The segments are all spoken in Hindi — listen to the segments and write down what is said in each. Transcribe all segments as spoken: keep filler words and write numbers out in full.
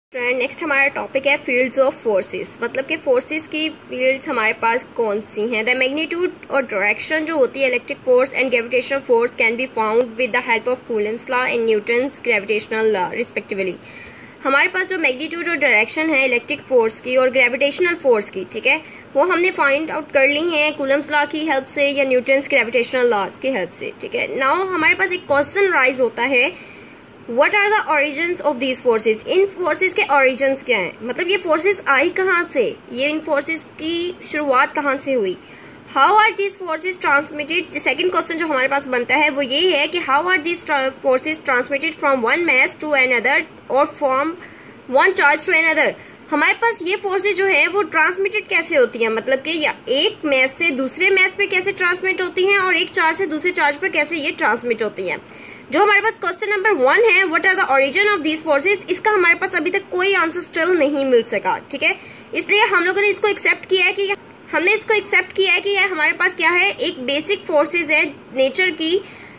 नेक्स्ट हमारा टॉपिक है फील्ड्स ऑफ फोर्सेस। मतलब कि फोर्सेस की फील्ड्स हमारे पास कौन सी हैं। द मैग्नीट्यूड और डायरेक्शन जो होती है electric force and gravitational force can be found with the help of Coulomb's law and Newton's gravitational law respectively. हमारे पास जो मैग्नीट्यूड और डायरेक्शन है इलेक्ट्रिक फोर्स की और ग्रेविटेशनल फोर्स की, ठीक है, वो हमने फाइंड आउट कर ली है कूलम्स लॉ की हेल्प से या न्यूटन्स ग्रेविटेशनल लॉज की हेल्प से, ठीक है। नाउ हमारे पास एक क्वेश्चन राइज होता है, What are the origins of these forces? इन फोर्सेस के origins क्या हैं? मतलब ये फोर्सेस आई कहाँ से, ये इन फोर्सेस की शुरुआत कहाँ से हुई। How are these forces transmitted? Second question जो हमारे पास बनता है वो ये है कि how are these forces transmitted from one mass to another or from one charge to another? हमारे पास ये फोर्सेस जो है वो ट्रांसमिटेड कैसे होती हैं, मतलब कि या एक मैस से दूसरे मैस पे कैसे ट्रांसमिट होती हैं और एक चार्ज से दूसरे चार्ज पर कैसे ये ट्रांसमिट होती हैं। जो हमारे पास क्वेश्चन नंबर वन है, what are the origin of these forces, इसका हमारे पास अभी तक कोई आंसर स्टिल नहीं मिल सका, ठीक है। इसलिए हम लोगों ने इसको एक्सेप्ट किया है कि हमने इसको एक्सेप्ट किया है कि हमारे पास क्या है, एक बेसिक फोर्सेस है नेचर की,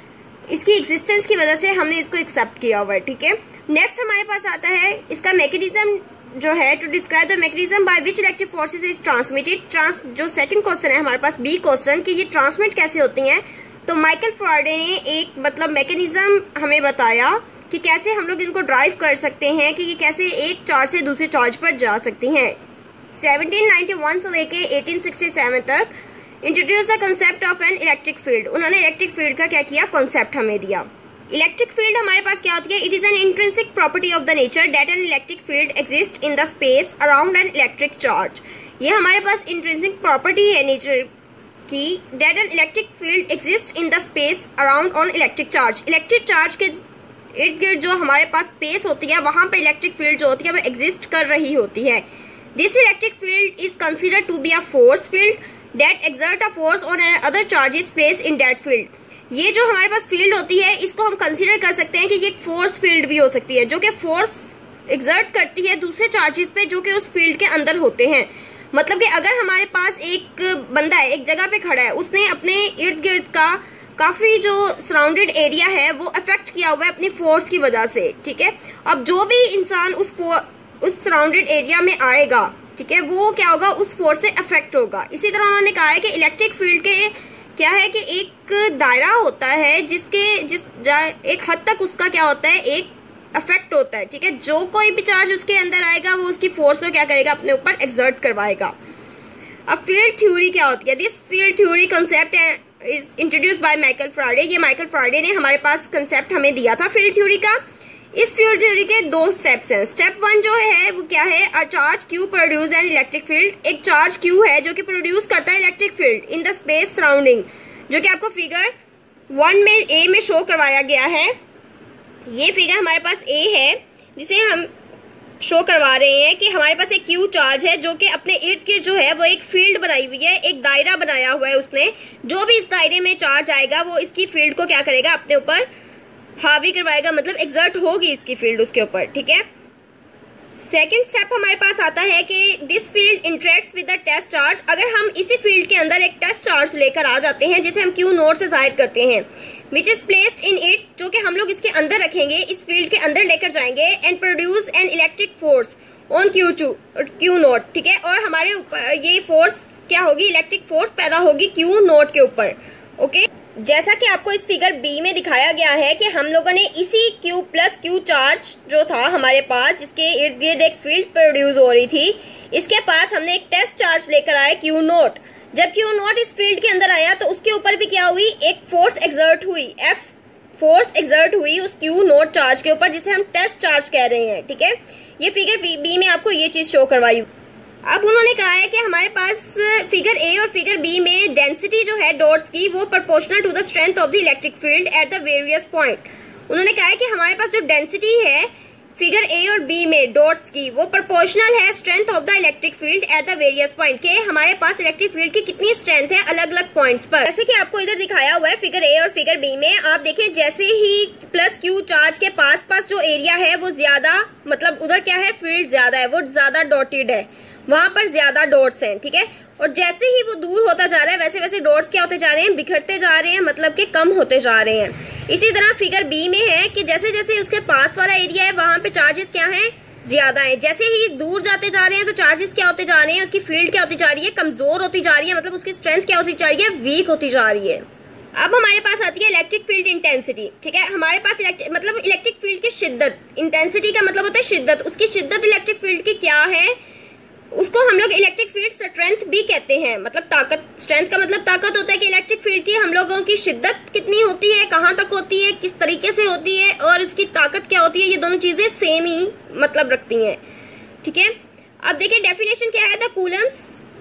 इसकी एग्जिस्टेंस की वजह से हमने इसको एक्सेप्ट किया हुआ है, ठीक है। नेक्स्ट हमारे पास आता है इसका मैकेनिज्म जो है, to describe the mechanism by which electric forces is transmitted. Trans जो सेकंड क्वेश्चन है हमारे पास बी क्वेश्चन कि ये ट्रांसमिट कैसे होती हैं, तो माइकल फैराडे ने एक मतलब मैकेनिज्म हमें बताया कि कैसे हम लोग इनको ड्राइव कर सकते हैं कि ये कैसे एक चार्ज से दूसरे चार्ज पर जा सकती हैं। सेवनटीन नाइंटी वन से लेके एटीन सिक्सटी सेवन तक introduce the concept of an electric field. उन्होंने इलेक्ट्रिक फील्ड का क्या किया, कॉन्सेप्ट हमें दिया। इलेक्ट्रिक फील्ड हमारे पास क्या होती है, it is an intrinsic property of the nature that an electric field exist in the space around an electric charge. ये हमारे पास इंट्रिंसिक प्रॉपर्टी है नेचर की, that an electric field exists in the space around on electric charge। Electric charge के इर्द गिर्द जो हमारे पास स्पेस होती है वहां पे इलेक्ट्रिक फील्ड जो होती है वो एग्जिस्ट कर रही होती है। This electric field is considered to be a force field that exert a force on other charges place in that field. ये जो हमारे पास फील्ड होती है इसको हम कंसिडर कर सकते हैं कि ये एक फोर्स फील्ड भी हो सकती है जो कि फोर्स एक्सर्ट करती है दूसरे चार्जेस पे जो कि उस फील्ड के अंदर होते हैं। मतलब कि अगर हमारे पास एक बंदा है, एक जगह पे खड़ा है, उसने अपने इर्द गिर्द का काफी जो सराउंडेड एरिया है वो अफेक्ट किया हुआ है अपनी फोर्स की वजह से, ठीक है। अब जो भी इंसान उस उस सराउंडेड एरिया में आएगा, ठीक है, वो क्या होगा, उस फोर्स से अफेक्ट होगा। इसी तरह उन्होंने कहा है कि इलेक्ट्रिक फील्ड के क्या है कि एक दायरा होता है जिसके जिस एक हद तक उसका क्या होता है, एक अफेक्ट होता है, ठीक है। जो कोई भी चार्ज उसके अंदर आएगा वो उसकी फोर्स को क्या करेगा, अपने ऊपर एक्सर्ट करवाएगा। अब फील्ड थ्योरी क्या होती है, this field theory concept is introduced by Michael Faraday. ये माइकल फैराडे ने हमारे पास कंसेप्ट हमें दिया था फील्ड थ्योरी का। इस फील्ड थ्योरी के दो स्टेप्स हैं। स्टेप वन जो है वो क्या है, a charge Q produce an electric field. एक चार्ज क्यू है जो कि प्रोड्यूस करता है electric field in the space surrounding, जो कि आपको फिगर वन में ए में शो करवाया गया है। ये फिगर हमारे पास ए है जिसे हम शो करवा रहे हैं कि हमारे पास एक क्यू चार्ज है जो कि अपने इर्द गिर्द जो है वो एक फील्ड बनाई हुई है, एक दायरा बनाया हुआ है उसने। जो भी इस दायरे में चार्ज आएगा वो इसकी फील्ड को क्या करेगा, अपने ऊपर हावी करवाएगा, मतलब एक्सर्ट होगी इसकी फील्ड उसके ऊपर, ठीक है। सेकेंड स्टेप हमारे पास आता है कि this field interacts with the test charge. अगर हम इसी फील्ड के अंदर एक टेस्ट चार्ज लेकर आ जाते हैं जिसे हम क्यू नोट से जाहिर करते हैं, which is placed in it, जो कि हम लोग इसके अंदर रखेंगे, इस फील्ड के अंदर लेकर जाएंगे, and produce an electric force on Q to Q naught, ठीक है। और हमारे ऊपर ये फोर्स क्या होगी, इलेक्ट्रिक फोर्स पैदा होगी क्यू नोट के ऊपर, ओके। जैसा कि आपको इस फिगर बी में दिखाया गया है कि हम लोगों ने इसी क्यू प्लस क्यू चार्ज जो था हमारे पास, जिसके इर्द गिर्द एक फील्ड प्रोड्यूस हो रही थी, इसके पास हमने एक टेस्ट चार्ज लेकर आए क्यू नोट। जब क्यू नोट इस फील्ड के अंदर आया तो उसके ऊपर भी क्या हुई, एक फोर्स एक्सर्ट हुई, एफ फोर्स एक्सर्ट हुई उस क्यू नोट चार्ज के ऊपर, जिसे हम टेस्ट चार्ज कह रहे हैं, ठीक है। ये फिगर बी में आपको ये चीज शो करवाई। अब उन्होंने कहा है कि हमारे पास फिगर ए और फिगर बी में डेंसिटी जो है डॉट्स की वो proportional to the strength of the electric field at the various point. उन्होंने कहा है कि हमारे पास जो डेंसिटी है फिगर ए और बी में डॉट्स की वो प्रोपोर्शनल है strength of the electric field at the various point, के हमारे पास इलेक्ट्रिक फील्ड की कितनी स्ट्रेंथ है अलग अलग पॉइंट्स पर। जैसे कि आपको इधर दिखाया हुआ है फिगर ए और फिगर बी में, आप देखें जैसे ही प्लस क्यू चार्ज के पास पास जो एरिया है वो ज्यादा, मतलब उधर क्या है, फील्ड ज्यादा है, वो ज्यादा डॉटेड है, वहां पर ज्यादा डॉट्स हैं, ठीक है। और जैसे ही वो दूर होता जा रहा है वैसे वैसे डॉट्स क्या होते जा रहे हैं, बिखरते जा रहे हैं, मतलब कि कम होते जा रहे हैं। इसी तरह फिगर बी में है कि जैसे जैसे उसके पास वाला एरिया है वहां पे चार्जेस क्या हैं, ज्यादा है। जैसे ही दूर जाते जा रहे हैं तो चार्जेस क्या होते जा रहे हैं, उसकी फील्ड क्या होती जा रही है, कमजोर होती जा रही है, मतलब उसकी स्ट्रेंथ क्या होती जा रही है, वीक होती जा रही है। अब हमारे पास आती है इलेक्ट्रिक फील्ड इंटेंसिटी। ठीक है, हमारे पास मतलब इलेक्ट्रिक फील्ड की शिद्दत, इंटेंसिटी का मतलब होता है शिद्दत, उसकी शिद्दत इलेक्ट्रिक फील्ड की क्या है, उसको हम लोग इलेक्ट्रिक फील्ड स्ट्रेंथ भी कहते हैं, मतलब ताकत। स्ट्रेंथ का मतलब ताकत होता है कि इलेक्ट्रिक फील्ड की हम लोगों की शिद्दत कितनी होती है, कहां तक होती है, किस तरीके से होती है, और इसकी ताकत क्या होती है, ये दोनों चीजें सेम ही मतलब रखती हैं। ठीक है, अब देखिए डेफिनेशन क्या है, the Coulomb's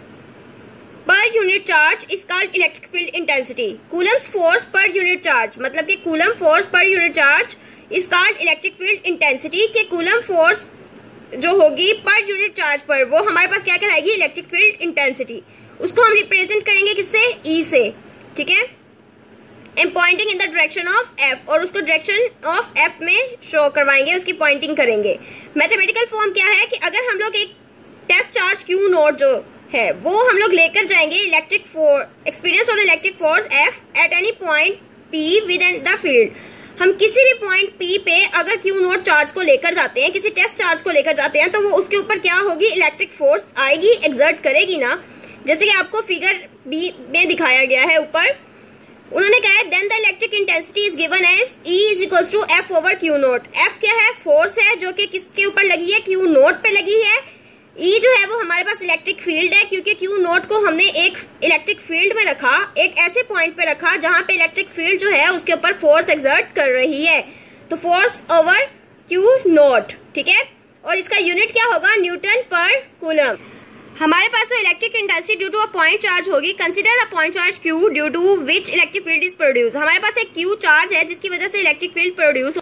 per unit charge is called electric field intensity. Coulomb's force per unit charge, मतलब कि Coulomb force per unit charge is called electric field intensity. के कूलम फोर्स जो होगी पर यूनिट चार्ज पर, वो हमारे पास क्या कहलाएगी, इलेक्ट्रिक फील्ड इंटेंसिटी। उसको हम रिप्रेजेंट करेंगे किससे, ई से। ठीक है, and pointing in the direction of F, और उसको डायरेक्शन ऑफ एफ में शो करवाएंगे, उसकी पॉइंटिंग करेंगे। मैथमेटिकल फॉर्म क्या है कि अगर हम लोग एक टेस्ट चार्ज क्यू नॉट जो है वो हम लोग लेकर जाएंगे electric force, experience on electric force F at any point P within the field. हम किसी भी पॉइंट पी पे अगर क्यू नॉट चार्ज को लेकर जाते हैं, किसी टेस्ट चार्ज को लेकर जाते हैं, तो वो उसके ऊपर क्या होगी, इलेक्ट्रिक फोर्स आएगी, एक्सर्ट करेगी ना, जैसे कि आपको फिगर बी में दिखाया गया है ऊपर। उन्होंने कहा है then the electric intensity is given as E is equals to F over Q naught. F क्या है, फोर्स है जो कि किसके ऊपर लगी है, क्यू नॉट पे लगी है। ई जो है वो हमारे पास इलेक्ट्रिक फील्ड है, क्योंकि क्यू नॉट को हमने एक इलेक्ट्रिक फील्ड में रखा, एक ऐसे पॉइंट पे रखा जहां पे इलेक्ट्रिक फील्ड जो है उसके ऊपर फोर्स एक्सर्ट कर रही है, तो फोर्स ओवर क्यू नॉट। ठीक है, और इसका यूनिट क्या होगा, न्यूटन पर कूलम। हमारे पास जो electric intensity due to a point charge होगी, consider a point charge Q due to which electric field is produce. हमारे पास एक क्यू चार्ज है जिसकी वजह से इलेक्ट्रिक फील्ड प्रोड्यूस,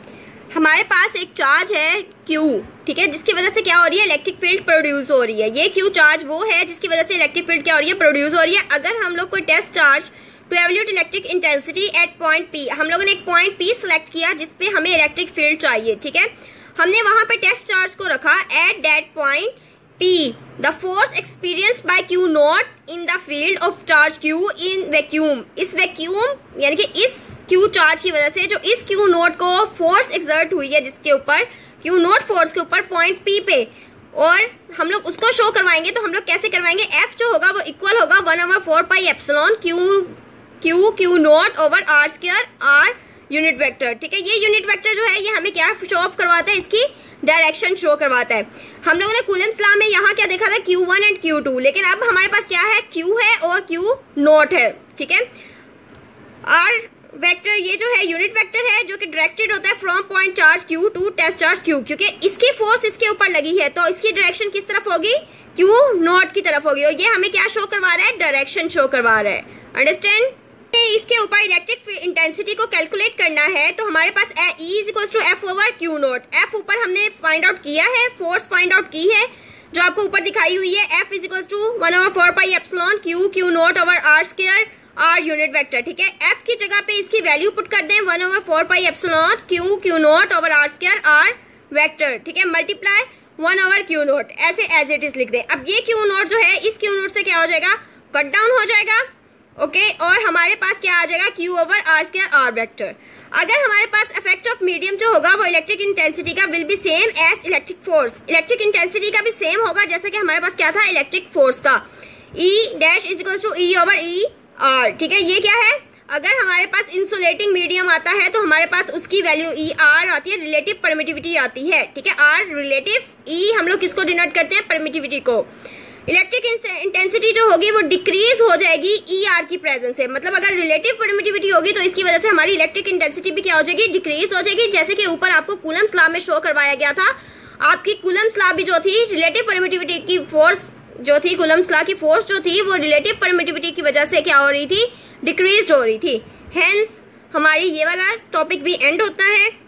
हमारे पास एक चार्ज है Q, ठीक है, जिसकी वजह से क्या हो रही है, इलेक्ट्रिक फील्ड प्रोड्यूस हो रही है। ये Q चार्ज वो है जिसकी वजह से इलेक्ट्रिक फील्ड क्या हो रही है, प्रोड्यूस हो रही है। अगर हम लोग कोई test charge to evaluate electric intensity at point P, हम लोगों ने एक पॉइंट P सिलेक्ट किया जिसपे हमें इलेक्ट्रिक फील्ड चाहिए। ठीक है, हमने वहां पे टेस्ट चार्ज को रखा at that point P, the force experienced by Q naught in the field of charge Q in vacuum। इस वैक्यूम यानी कि इस Q चार्ज की वजह से जो इस Q नोट को फोर्स एक्सर्ट हुई है जिसके ऊपर, Q नोट फोर्स के ऊपर पॉइंट P पे, और हम लोग उसको शो करवाएंगे। तो हम लोग कैसे करवाएंगे, F जो होगा वो इक्वल होगा one over four pi epsilon Q Q Q naught over R square R unit vector. ठीक है, ये यूनिट वेक्टर जो है ये हमें क्या शो ऑफ करवाता है, इसकी डायरेक्शन शो करवाता है। हम लोगों ने कूलम्स लॉ में यहाँ क्या देखा था, Q one and Q two, लेकिन अब हमारे पास क्या है, Q है और Q नोट है। ठीक है, R वेक्टर ये जो है यूनिट वेक्टर है जो कि डायरेक्टेड होता है from point charge Q to test charge Q, क्योंकि इसकी फोर्स इसके ऊपर लगी है तो इसकी डायरेक्शन किस तरफ होगी, Q नोट की तरफ होगी, और ये हमें क्या शो करवा रहा है, डायरेक्शन शो करवा रहा है। अंडरस्टैंड, इसके ऊपर इलेक्ट्रिक इंटेंसिटी को कैलकुलेट करना है तो हमारे पास E is equals to F over Q naught. F ऊपर हमने फाइंड आउट किया है, फोर्स फाइंड आउट की है जो आपको ऊपर दिखाई हुई है, F is equals to one over four pi epsilon Q Q naught over R square R unit vector. ठीक है, एफ की जगह पे इसकी वैल्यू पुट कर दें one over four pi epsilon Q Q naught over R square R vector. ठीक है, multiply one over Q naught, ऐसे एज इट इज लिख दें। अब ये क्यू नोट जो है इस क्यू नोट से क्या हो जाएगा, कट डाउन हो जाएगा। ओके okay, और हमारे पास क्या आ जाएगा, Q over R square R vector. अगर हमारे पास इफेक्ट ऑफ मीडियम जो होगा वो इलेक्ट्रिक इंटेंसिटी का will be same as electric force, electric intensity का भी सेम होगा जैसे कि हमारे पास क्या था, इलेक्ट्रिक फोर्स का। E dash is equal to E over E R. ठीक है, ये क्या है, अगर हमारे पास इंसुलेटिंग मीडियम आता है तो हमारे पास उसकी वैल्यू ई आर आती है, रिलेटिव परमिटिविटी आती है। ठीक है, आर रिलेटिव, ई हम लोग किसको डिनोट करते हैं, परमिटिविटी को। इलेक्ट्रिक इंटेंसिटी जो होगी वो डिक्रीज हो जाएगी ई आर की प्रेजेंस से, मतलब अगर रिलेटिव परमिटिविटी होगी तो इसकी वजह से हमारी इलेक्ट्रिक इंटेंसिटी भी क्या हो जाएगी, डिक्रीज हो जाएगी। जैसे कि ऊपर आपको कूलम्स लॉ में शो करवाया गया था, आपकी कूलम्स लॉ भी जो थी, रिलेटिव परमिटिविटी की फोर्स जो थी, कूलम्स लॉ की फोर्स जो थी वो रिलेटिव परमिटिविटी की वजह से क्या हो रही थी, डिक्रीज हो रही थी। हेंस हमारी ये वाला टॉपिक भी एंड होता है।